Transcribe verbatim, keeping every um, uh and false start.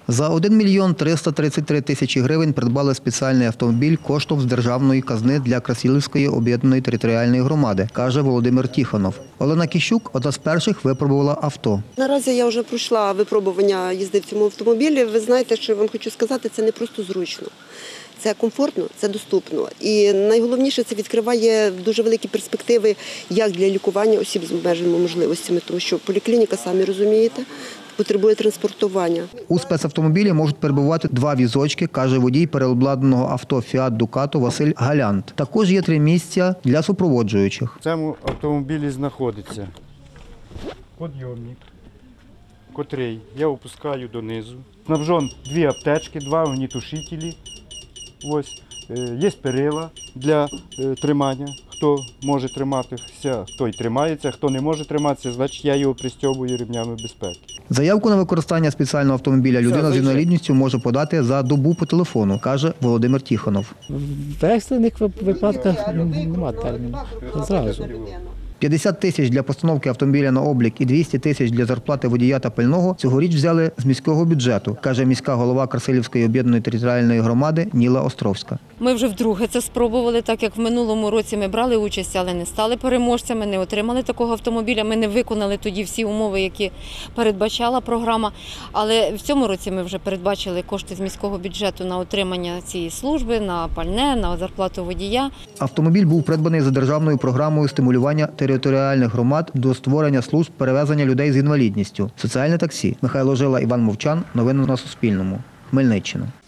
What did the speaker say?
За один мільйон триста тридцять три тисячі гривень придбали спеціальний автомобіль коштом з державної казни для Красилівської об'єднаної територіальної громади, каже Володимир Тіхонов. Олена Кіщук одна з перших випробувала авто. Наразі я вже пройшла випробування їзди в цьому автомобілі. Ви знаєте, що я вам хочу сказати, це не просто зручно. Це комфортно, це доступно. І найголовніше, це відкриває дуже великі перспективи як для лікування осіб з обмеженими можливостями, тому що поліклініка, самі розумієте, потребує транспортування. У спецавтомобілі можуть перебувати два візочки, каже водій переобладнаного авто «Фіат Дукато» Василь Галянт. Також є три місця для супроводжуючих. В цьому автомобілі знаходиться підйомник, котрий я опускаю донизу. Снабжен дві аптечки, два огнітушителі. Ось, є перила для тримання. Хто може триматися, той тримається, хто не може триматися, значить я його пристьобую ремнями безпеки. Заявку на використання спеціального автомобіля людина з інвалідністю може подати за добу по телефону, каже Володимир Тіхонов. В екстрених випадках немає терміну. Зразу. п'ятдесят тисяч для постановки автомобіля на облік і двісті тисяч для зарплати водія та пального цьогоріч взяли з міського бюджету, каже міська голова Красилівської об'єднаної територіальної громади Ніла Островська. Ми вже вдруге це спробували, так як в минулому році ми брали участь, але не стали переможцями, не отримали такого автомобіля. Ми не виконали тоді всі умови, які передбачала програма. Але в цьому році ми вже передбачили кошти з міського бюджету на отримання цієї служби, на пальне, на зарплату водія. Автомобіль був придбаний за державною програмою стимулювання територіальних громад до створення служб перевезення людей з інвалідністю. Соціальне таксі. Михайло Жила, Іван Мовчан. Новини на Суспільному. Хмельниччина.